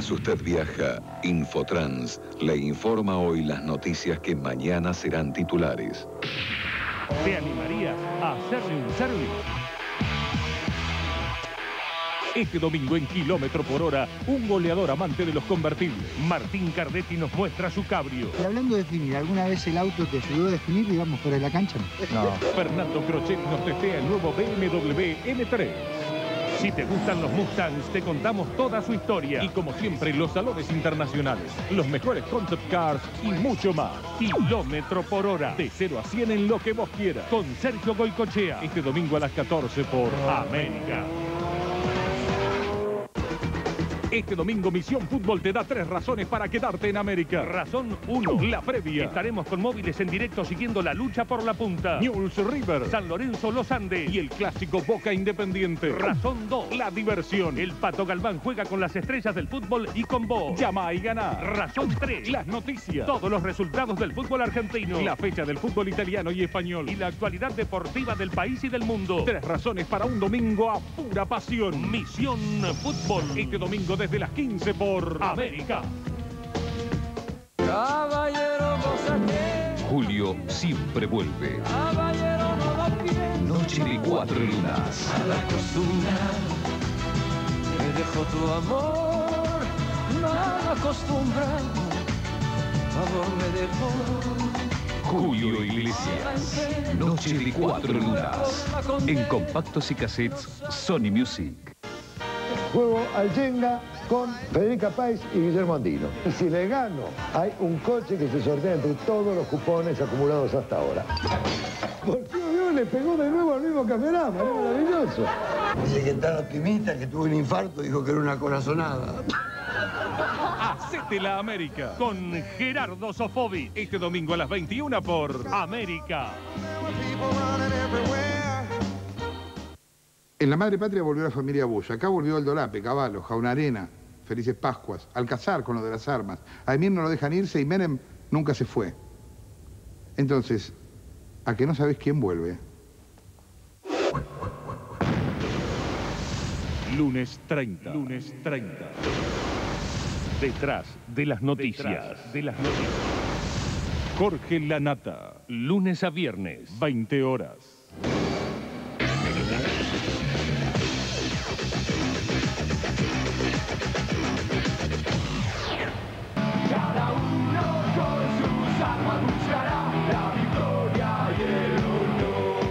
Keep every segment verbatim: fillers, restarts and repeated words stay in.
Mientras usted viaja, Infotrans le informa hoy las noticias que mañana serán titulares. ¿Te animarías a hacerle un service? Este domingo en Kilómetro por Hora, un goleador amante de los convertibles, Martín Cardetti, nos muestra su cabrio. Y hablando de definir, ¿alguna vez el auto te ayudó a definir, digamos, fuera de la cancha? No. Fernando Crocetti nos testea el nuevo B M W M tres. Si te gustan los Mustangs, te contamos toda su historia. Y como siempre, los salones internacionales, los mejores concept cars y mucho más. Kilómetro por Hora, de cero a cien en lo que vos quieras. Con Sergio Goycochea, este domingo a las catorce por América. Este domingo Misión Fútbol te da tres razones para quedarte en América. Razón uno, la previa. Estaremos con móviles en directo siguiendo la lucha por la punta. Newell's River, San Lorenzo Los Andes y el clásico Boca Independiente. Razón dos, la diversión. El Pato Galván juega con las estrellas del fútbol y con vos. Llama y gana. Razón tres, las noticias. Todos los resultados del fútbol argentino. La fecha del fútbol italiano y español. Y la actualidad deportiva del país y del mundo. Tres razones para un domingo a pura pasión. Misión Fútbol. Este domingo desde las quince por América. Julio siempre vuelve. Noche de cuatro lunas. A la costumbre me dejó tu amor, mal acostumbrado, amor me dejó. Julio Iglesias. Noche de cuatro lunas. En compactos y cassettes Sony Music. Juego al Jenga con Federica País y Guillermo Andino. Y si le gano, hay un coche que se sortea entre todos los cupones acumulados hasta ahora. Por Dios, le pegó de nuevo al mismo campeonato, es maravilloso. Dice que tan optimista que tuvo un infarto, dijo que era una corazonada. Hacete la América con Gerardo Sofovi. Este domingo a las veintiuna por América. En la madre patria volvió la familia Bush. Acá volvió el Dolape, Caballo, Jaunarena, Felices Pascuas, Alcázar con lo de las armas. A Emir no lo dejan irse y Menem nunca se fue. Entonces, ¿a que no sabés quién vuelve? Lunes treinta. Lunes treinta. Detrás de las noticias. Detrás de las noticias. Jorge Lanata. Lunes a viernes, veinte horas. Cada uno con sus armas buscará la victoria y el honor.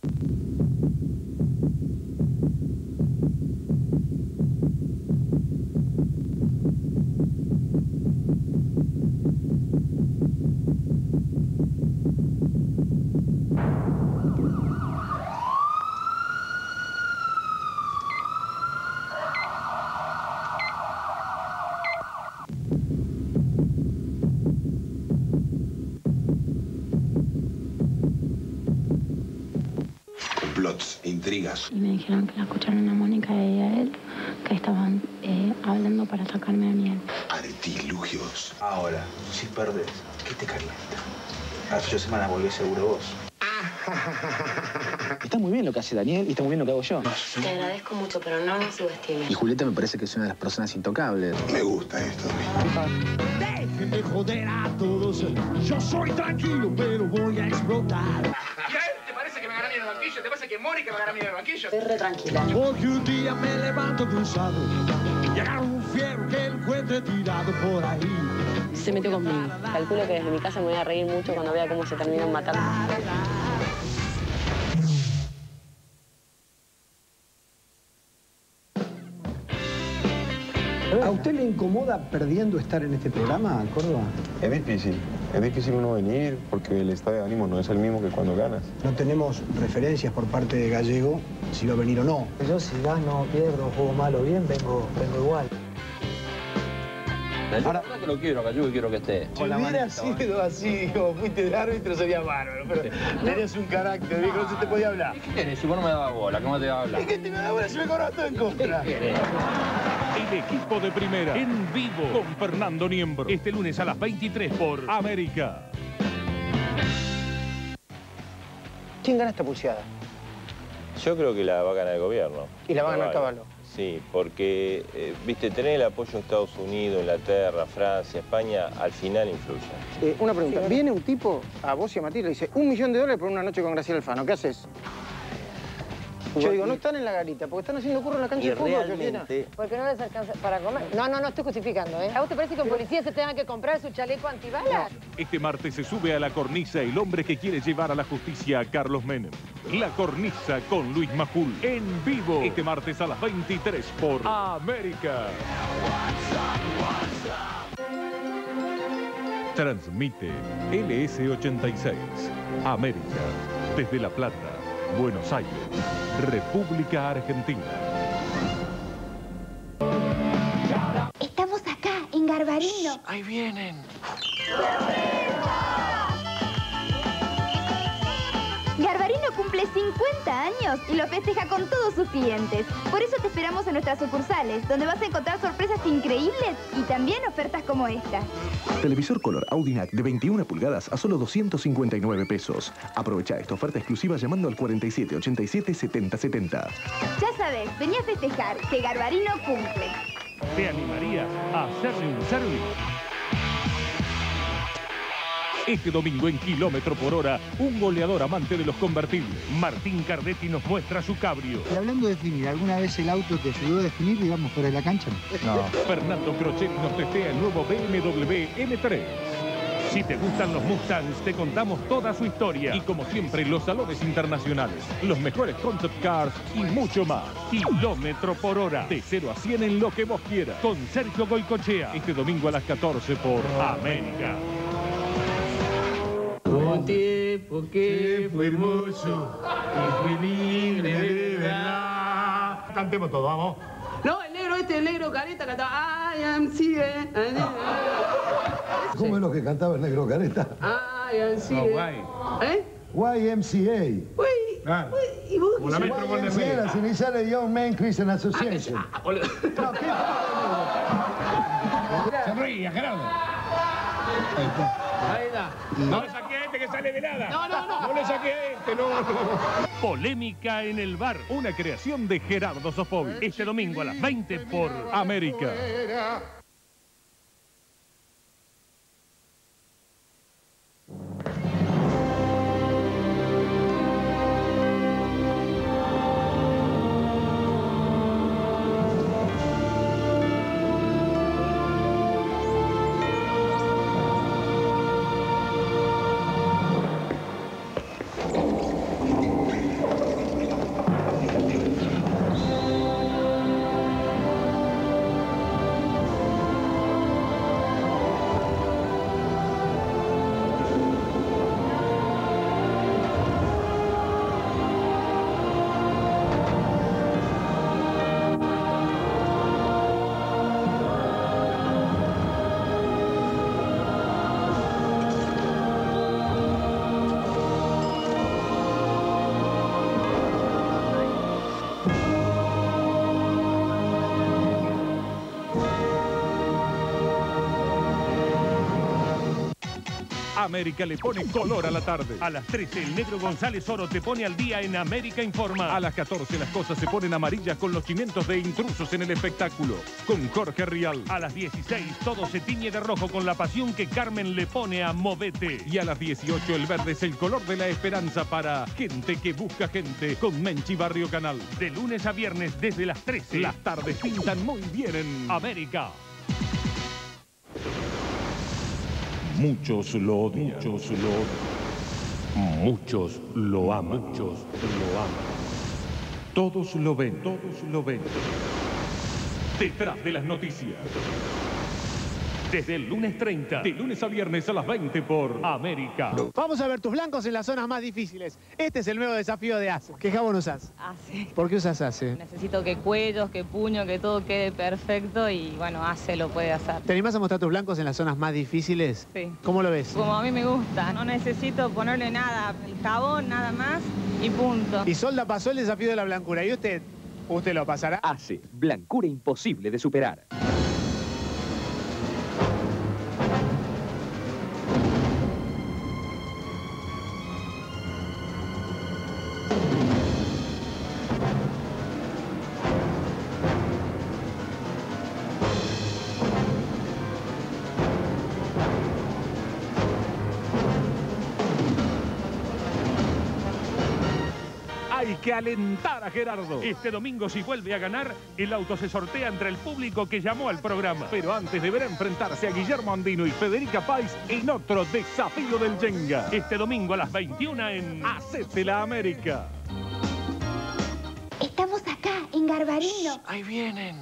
Plots, intrigas. Y me dijeron que la escucharon a Mónica y a él, que estaban eh, hablando para sacarme a miel. Artilugios. Ahora, si perdés, ¿qué te calienta? A las ocho semanas volvés seguro vos. Está muy bien lo que hace Daniel y está muy bien lo que hago yo. Te agradezco mucho, pero no nos subestimes. Y Julieta me parece que es una de las personas intocables. Me gusta esto. Dejen de joder a todos. Yo soy tranquilo, pero voy a explotar. ¿Y a él te parece que me gana bien el banquillo? ¿Te parece que Mónica me gana bien el banquillo? Estoy re tranquila. Porque un día me levanto cruzado y agarro un fierro que encuentre tirado por ahí. Se metió conmigo. Calculo que desde mi casa me voy a reír mucho cuando vea cómo se terminan matando. ¿A usted le incomoda perdiendo estar en este programa, Córdoba? Es difícil. Es difícil uno venir porque el estado de ánimo no es el mismo que cuando ganas. No tenemos referencias por parte de Gallego si va a venir o no. Yo si gano, pierdo, juego mal o bien, vengo, vengo igual. Ahora que lo quiero, Gallego, y quiero que esté. Si hubiera sido así, como fuiste de árbitro, sería bárbaro. Pero tenés un carácter, viejo, no se te podía hablar. ¿Qué querés? Si vos no me dabas bola, ¿cómo te iba a hablar? Es que te me da bola si me cobras todo en contra. El equipo de primera, en vivo, con Fernando Niembro. Este lunes a las veintitrés por América. ¿Quién gana esta pulseada? Yo creo que la va a ganar el gobierno. ¿Y la va a ganar Caballo? sí, porque, eh, viste, tener el apoyo de Estados Unidos, Inglaterra, Francia, España, al final influye. Eh, una pregunta, viene un tipo a vos y a Matías y le dice, un millón de dólares por una noche con Graciela Alfano, ¿qué haces? Yo digo, no están en la garita, porque están haciendo curro en la cancha de fútbol, Georgina. Porque no les alcanza para comer. No, no, no estoy justificando, ¿eh? ¿A vos te parece que un policía se tenga que comprar su chaleco antibalas? Este martes se sube a la cornisa el hombre que quiere llevar a la justicia a Carlos Menem. La cornisa con Luis Majul, en vivo. Este martes a las veintitrés por América. Transmite L S ochenta y seis. América. Desde La Plata, Buenos Aires, República Argentina. Estamos acá, en Garbarino. Ahí vienen. Garbarino cumple cincuenta años y lo festeja con todos sus clientes. Por eso te esperamos en nuestras sucursales, donde vas a encontrar sorpresas increíbles y también ofertas como esta. Televisor color Audinac de veintiuna pulgadas a solo doscientos cincuenta y nueve pesos. Aprovecha esta oferta exclusiva llamando al cuarenta y siete ochenta y siete setenta setenta. Ya sabes, vení a festejar que Garbarino cumple. ¿Te animarías a hacerle un service? Este domingo en Kilómetro por Hora, un goleador amante de los convertibles, Martín Cardetti, nos muestra su cabrio. Y hablando de definir, ¿alguna vez el auto te ayudó a definir, digamos, fuera de la cancha? No. Fernando Crochet nos testea el nuevo B M W M tres. Si te gustan los Mustangs, te contamos toda su historia. Y como siempre, los salones internacionales, los mejores concept cars y mucho más. Kilómetro por Hora, de cero a cien en lo que vos quieras. Con Sergio Goycochea, este domingo a las catorce por América. Un tiempo que fue hermoso y fue libre de verdad. Cantemos todo, vamos. No, el negro este, el negro careta cantaba I am C A. ¿Cómo es lo que cantaba el negro careta? I am C A. ¿Eh? Y M C A. Uy, Ah. uy, ¿y vos qué Y sabés? M C A, las iniciales de Young Men Christian Association. Ah, boludo. No, ¿qué? Sonríe, Gerardo. Ahí está. No le saqué a este que sale de nada. No, no, no. No le saqué a este, no. Polémica en el bar, una creación de Gerardo Sofovich. Este domingo a las veinte por América. América le pone color a la tarde. A las trece, el negro González Oro te pone al día en América Informa. A las catorce, las cosas se ponen amarillas con los cimientos de Intrusos en el espectáculo, con Jorge Rial. A las dieciséis, todo se tiñe de rojo con la pasión que Carmen le pone a Movete. Y a las dieciocho, el verde es el color de la esperanza para gente que busca gente, con Menchi Barrio Canal. De lunes a viernes, desde las trece, las tardes pintan muy bien en América. Muchos lo odian, muchos lo odian, muchos lo aman, muchos lo aman. Todos lo ven, todos lo ven. Detrás de las noticias. Desde el lunes treinta, de lunes a viernes a las veinte por América. Vamos a ver tus blancos en las zonas más difíciles. Este es el nuevo desafío de ACE. ¿Qué jabón usas? ACE. ¿Por qué usas ACE? Necesito que cuellos, que puño, que todo quede perfecto y bueno, ACE lo puede hacer. ¿Te animás a mostrar tus blancos en las zonas más difíciles? Sí. ¿Cómo lo ves? Como a mí me gusta, no necesito ponerle nada, el jabón nada más y punto. Y Solda pasó el desafío de la blancura. ¿Y usted? ¿Usted lo pasará? ACE, blancura imposible de superar. que alentar a Gerardo. Este domingo, si vuelve a ganar, el auto se sortea entre el público que llamó al programa. Pero antes deberá enfrentarse a Guillermo Andino y Federica País en otro desafío del Yenga. Este domingo a las veintiuna en Hacete la América. Estamos acá, en Garbarino. Shh, ahí vienen.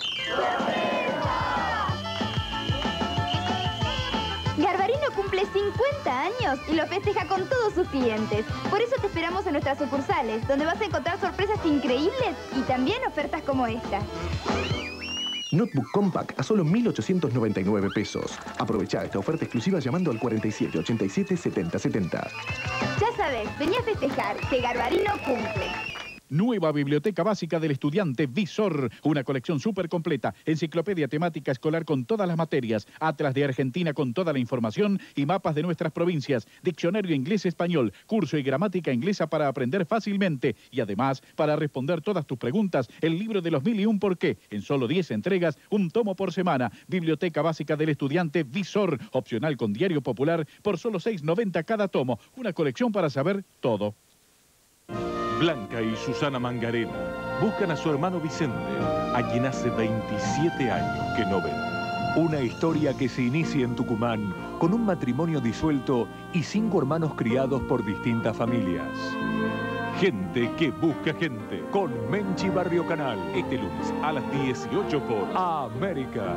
Garbarino cumple cincuenta años y lo festeja con todos sus clientes. Por eso te esperamos en nuestras sucursales, donde vas a encontrar sorpresas increíbles y también ofertas como esta. Notebook Compact a solo mil ochocientos noventa y nueve pesos. Aprovecha esta oferta exclusiva llamando al cuarenta y siete ochenta y siete setenta setenta. Ya sabes, vení a festejar que Garbarino cumple. Nueva Biblioteca Básica del Estudiante Visor. Una colección súper completa. Enciclopedia temática escolar con todas las materias. Atlas de Argentina con toda la información y mapas de nuestras provincias. Diccionario inglés-español. Curso y gramática inglesa para aprender fácilmente. Y además, para responder todas tus preguntas, el libro de los mil y un por qué. En solo diez entregas, un tomo por semana. Biblioteca Básica del Estudiante Visor. Opcional con diario popular por solo seis noventa cada tomo. Una colección para saber todo. Blanca y Susana Mangarena buscan a su hermano Vicente, a quien hace veintisiete años que no ven. Una historia que se inicia en Tucumán con un matrimonio disuelto y cinco hermanos criados por distintas familias. Gente que busca gente, con Menchi Barrio Canal, este lunes a las dieciocho por América.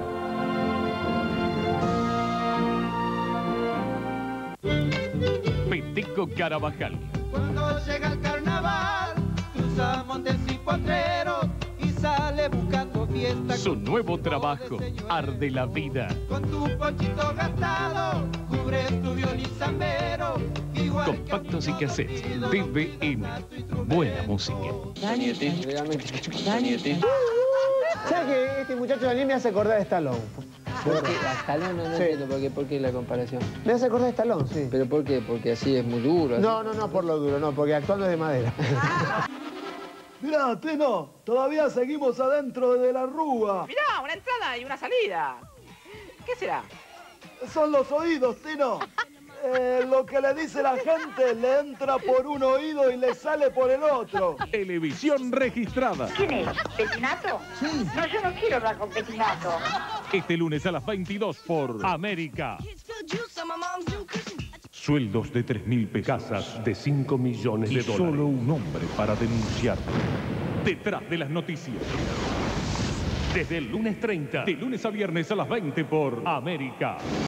Peteco Carabajal. Cuando llega el carnaval, cruza montes y potreros y sale buscando fiesta. Su nuevo trabajo, Arde la Vida. Con tu ponchito gastado, cubres tu violín zambero. Compactos y cassettes, T V M. Buena música. ¿Sabes que este muchacho de mí me hace acordar de Stallone? ¿Por qué? ¿A Stallone? No, no Sí. entiendo por qué, por qué la comparación. Me hace acordar de Stallone, sí. ¿Pero por qué? Porque así es muy duro. No, no, no por lo duro, no, porque actuando es de madera. Mirá, Teno, todavía seguimos adentro de la rúa. Mirá, una entrada y una salida. ¿Qué será? Son los oídos, Teno. Eh, lo que le dice la gente le entra por un oído y le sale por el otro. Televisión registrada. ¿Quién es? ¿Petinato? Sí. No, yo no quiero hablar con Petinato. Este lunes a las veintidós por América. Sueldos de tres mil pesos. Casas de cinco millones de dólares. Solo un hombre para denunciarte. Detrás de las noticias. Desde el lunes treinta, de lunes a viernes a las veinte por América.